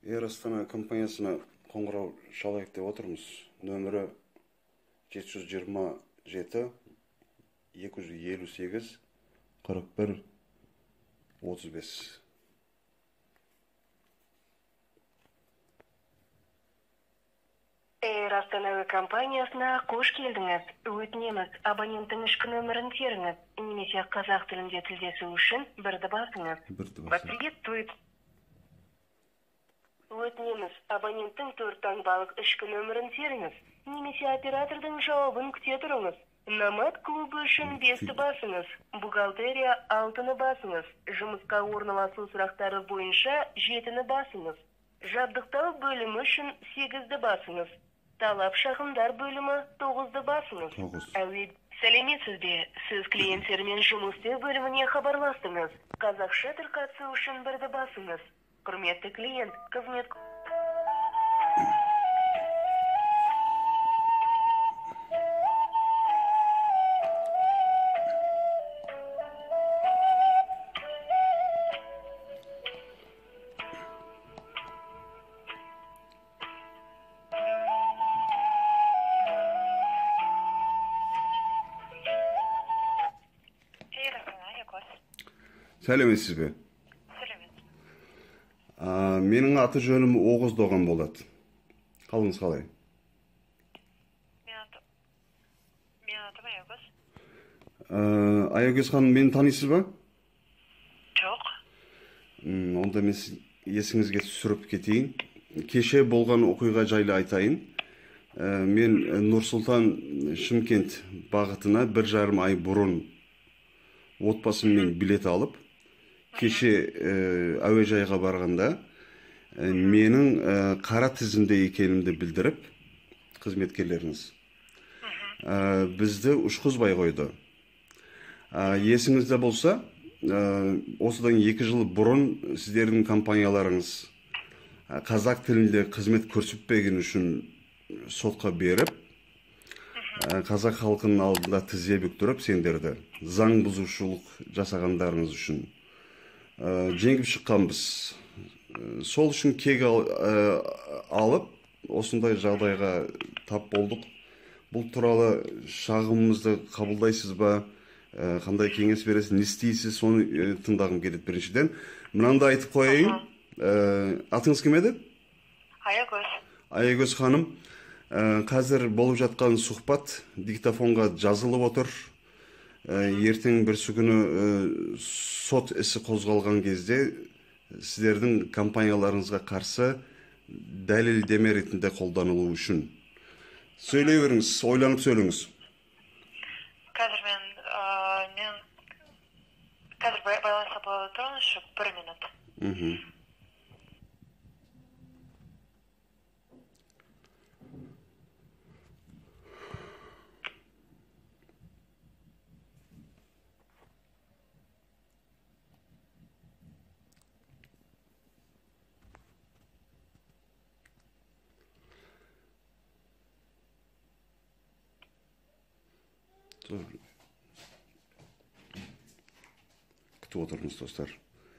Air Astana компаниясына қоңырау шалайық деп отырмыз. Нөмірі 727 258 41 35. Air Astana компаниясына қош келдіңіз. Өтінеміз, абоненттің ішкі нөмірін теріңіз. Немесе қазақ тілінде тілдесу үшін бірді басыңыз. Вас приветствует. Өтінеміз, абоненттің 4 таңбалық ішкі нөмірін теріңіз. Немесе оператордың жауабын күте тұрыңыз. Номад клубы үшін 5-ті басыңыз. Бухгалтерия 6-ны басыңыз. Жұмысқа орналасу сұрақтары бойынша 7-ні басыңыз. Жабдықтау бөлімі үшін 8-ді басыңыз. Талап шағымдар бөлімі 9-ды басыңыз. Сәлеметсіз бе? Сіз клиенттермен жұмыс істеу бөліміне хабарластыңыз. Қазақша тіл қатысу үшін 1-ді басыңыз. Құрметті клиент, қызмет... Сәлеметсіз бе? Менің аты жөнім Оғыз Доған болады. Қалыңыз қалай? Менің атым Аягөз. Аягөз ханым, мені танисыз ба? Жоқ. Онда мен есіңізге түсіріп кетейін. Кеше болған оқиға жайлы айтайын. Мен Нұр-Сұлтан Шымкент бағытына 1,5 ай бұрын отбасыммен билет алып, кеше әуежайға барғанда менің қара тізімде екенімді білдіріп, қызметкерлеріңіз бізді ұшқызбай қойды. Есіңізде болса, осыдан 2 жыл бұрын сіздердің компанияларыңыз қазақ тілінде қызмет көрсетпеген үшін сотқа беріп, қазақ халқының алдында тізе бүктіріп, сендерді заң бұзушылық жасағандарыңыз үшін жеңіп шыққанбыз. Сол үшін кек алып, осындай жағдайға тап болдық. Бұл туралы шағымымызды қабылдайсыз ба? Қандай кеңес бересіз, не істейсіз, соны тыңдағым келеді біріншіден. Мынандай айтып қояйын. Атыңыз кім еді? Аягөз. Аягөз ханым, қазір болып жатқан сұхбат диктофонға жазылып отыр. Ертең бір күні сот ісі қозғалған кезде сіздердің компанияларыңызға қарсы дәлелдеме ретінде қолданылу үшін. Сөйлей беріңіз, ойланып сөйлеңіз. Қазір мен қазір байланыста бола тұрыңызшы, 1 минут. Күтіп отырыңыз, достар.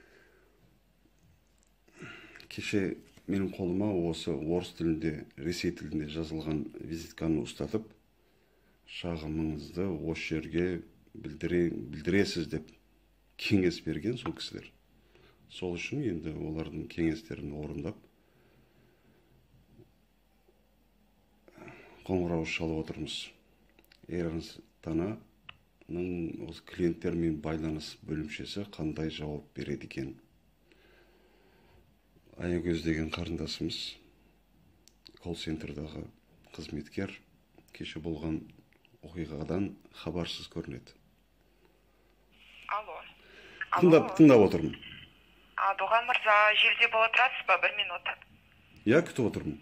Кеше менің қолыма осы орыс тілінде, ресей тілінде жазылған визитканы ұстатып, шағымыңызды осы жерге білдіресіз деп кеңес берген сол кісілер. Сол үшін енді олардың кеңестерін орындап, қоңырау шалып отырмыз. Air Астананың осы клиенттермен байланыс бөлімшесі қандай жауап береді екен? Аягөз деген қарындасымыз, колл-центрдағы қызметкер, кеше болған оқиғадан хабарсыз көрінеді. Алло. Тыңдап отырмын. Доған мырза, желіде бола тұрасыз ба? 1 минут. Я күтіп отырмын.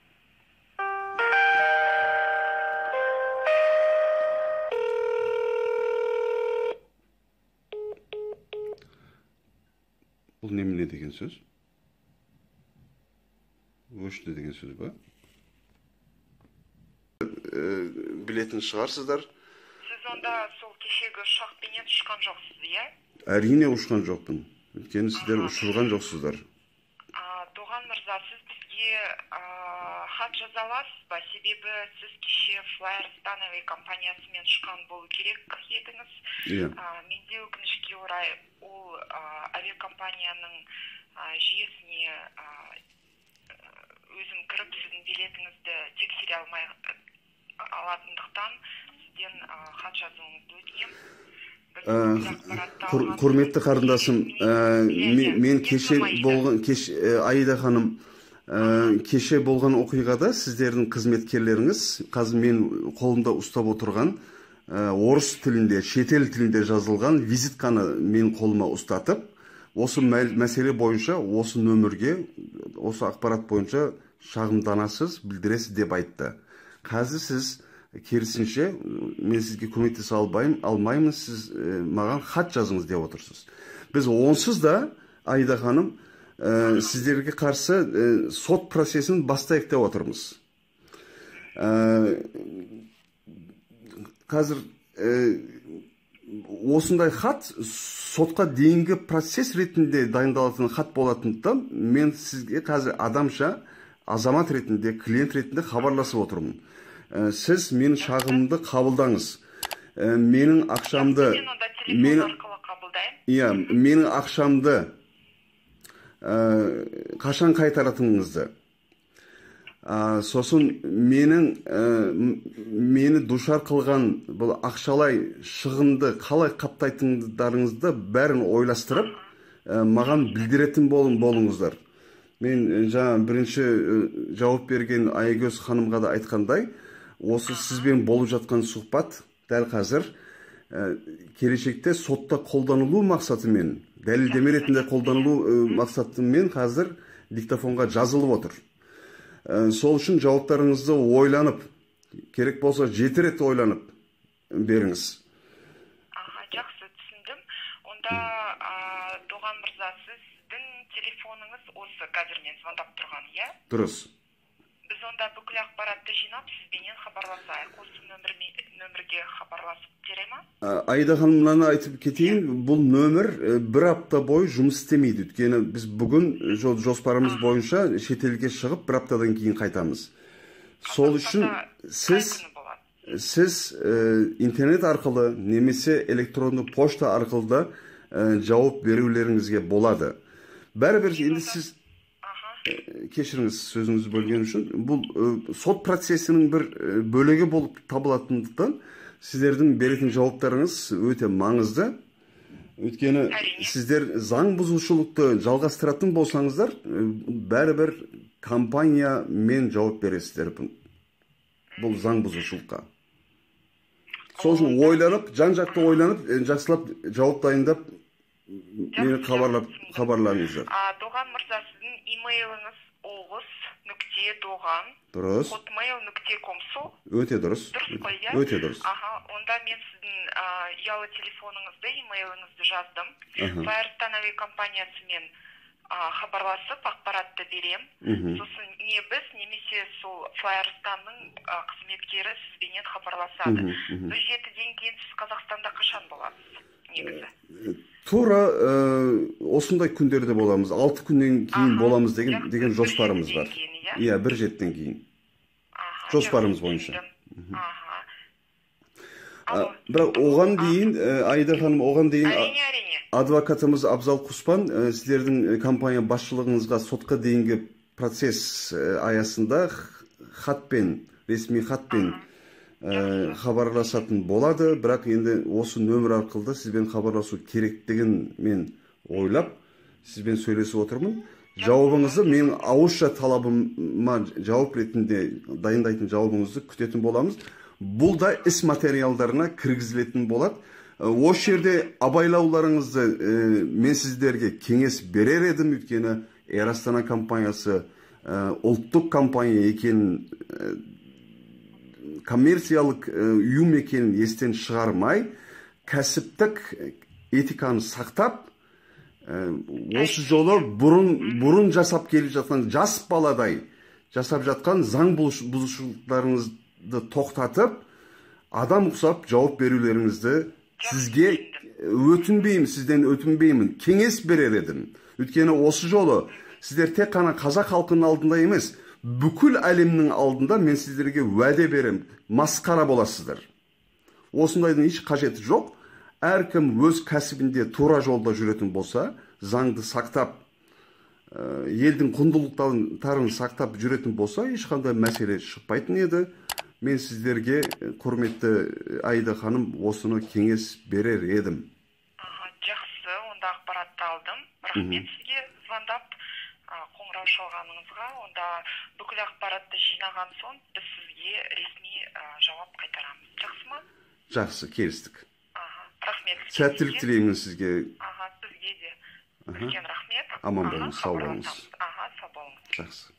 Бұл немене деген сөз? Өшті деген сөз ба? Білетін шығарсыздар. Сіз онда сол кешегі ұшақпенен ұшқан жоқсыз, иә? Әрине ұшқан жоқпын. Өйткені сіздер ұшырған жоқсыздар. Доған мырза, сіз бізге хат жаза аласыз ба? Себебі сіз кеше Flyer становый компаниясымен шыққан болу керек едіңіз. Иә. Менде өкінішке орай ол авиакомпанияның жүйесіне өзім кіріп сіздің билетіңізді тексере алмай алатындықтан сізден хат жазуыңызды өтінемін. Құрметті қарындасым, мен кеше болған, Аида ханым, кеше болған оқиғада сіздердің қызметкерлеріңіз, қазір мен қолымда ұстап отырған орыс тілінде, шетел тілінде жазылған визитканы мен қолыма ұстатып, осы мәселе бойынша, осы нөмірге, осы ақпарат бойынша шағымданасыз, білдіресіз деп айтты. Қазір сіз керісінше, мен сізге көмектесе алмаймын, сіз маған хат жазыңыз деп отырсыз. Біз онсыз да, Аида ханым, сіздерге қарсы сот процесін бастайық деп отырмыз. Қазір осындай хат сотқа дейінгі процесс ретінде дайындалатын хат болатындықтан, мен сізге қазір адамша, азамат ретінде, клиент ретінде хабарласып отырмын. Сіз менің шағымымды қабылдаңыз. Менің ақшамды, менің ақшамды қашан қайтаратыныңызды. Сосын мені душар қылған бұл ақшалай шығынды қалай қаптайтындарыңызды бәрін ойластырып, маған білдіретін болыңыздар. Мен жаңа бірінші жауап берген Айгөз ханымға да айтқандай, осы сізбен болып жатқан сұхбат дәл қазір келешекте сотта қолданылу мақсатымен, дәлелдеме ретінде қолданылу мақсатымен қазір диктофонға жазылып отыр. Сол үшін жауаптарыңызды ойланып, керек болса 7 рет ойланып беріңіз. Жақсы, түсіндім. Онда Доған мырза, сіздің телефоныңыз осы қазір мен звондап тұрған, иә? Дұрыс. Біз онда бүкіл ақпаратты жинап, сізбенен хабарласайық. Осы нөмірге хабарласып бере ма? Аида ханымнан айтып кетейін, бұл нөмір бір апта бойы жұмыс істемейді. Өйткені біз бүгін жоспарымыз бойынша шетелге шығып, бір аптадан кейін қайтамыз. Сол үшін сіз интернет арқылы, немесе электронды почта арқылы да жауап берулеріңізге болады. Бәрібір енді сіз кешіріңіз сөзіңізді бөлген үшін, бұл сот процесінің бір бөлігі болып табылатындықтан сіздердің беретін жауаптарыңыз өте маңызды. Өйткені сіздер заң бұзушылықты жалғастыратын болсаңыздар, бәрібір компания мен жауап бересіздер бұл заң бұзушылыққа. Сол үшін ойланып, жан-жақты ойланып, жақсылап жауап дайындап, мені хабарлаңыздар. Доған мырза, сіздің имейліңіз oğuz.dogan hotmail.com сол? Өте дұрыс. Дұрыс қой, иә? Өте дұрыс. Онда мен сіздің ұялы телефоныңызды, имейліңізді жаздым. Flyer становый компаниясымен хабарласып, ақпаратты берем. Сосын не біз, немесе сол Flyer станның қызметкері сізбенен хабарласады. Бір 7-ден кейін сіз Қазақстанда қашан боласыз, негізі? Тура осындай күндерде боламыз, 6 күннен кейін боламыз деген жоспарымыз бар. Иә, 1-7-ден кейін. Жоспарымыз бойынша. Бірақ оған дейін, Аида ханым, оған дейін адвокатымыз Абзал Құспан сіздердің компания басшылығыңызға сотқа дейінгі процесс аясында ресми хатпен хабарласатын болады, бірақ енді осы нөмір арқылы сізбен хабарласу керектігін мен ойлап, сізбен сөйлесіп отырмын. Жауабыңызды мен ауызша талабыма жауап ретінде дайындайтын жауабыңызды күтетін боламыз. Бұл да іс материалдарына кіргізілетін болады. Осы жерде абайлауларыңызды мен сіздерге кеңес берер едім, өйткені Air Astana компаниясы ұлттық компания екенін, коммерциялық ұйым екенін естен шығармай, кәсіптік этиканы сақтап, осы жолы бұрын жасап келіп жатқан жас баладай жасап жатқан заң бұзушылықтарыңызды тоқтатып, адам ұқсап жауап берулеріңізді сізден өтінбеймін, кеңес берер едім. Өйткені осы жолы сіздер тек қана қазақ халқының алдында емес, бүкіл әлемнің алдында мен сіздерге уәде берем, масқара боласыздар. Осындайдың еш қажеті жоқ. Әркім өз кәсібінде тура жолда жүретін болса, заңды сақтап, елдің құндылықтарын сақтап жүретін болса, ешқандай мәселе шықпайтын еді. Мен сіздерге, құрметті Аида ханым, осыны кеңес берер едім. Жақсы, онда ақпаратты алдым. Рахмет сізге звондап, қоңырау шалғаныңызға. Онда бүкіл ақпаратты жинаған соң біз сізге ресми жауап қайтарамыз. Жақсы ма? Жақсы, келістік. Рахмет. Сәттілік тілеймін сізге. Сізге де. Үлкен рахмет. Аман болыңыз, сау болыңыз. Сау болыңыз. Жақсы.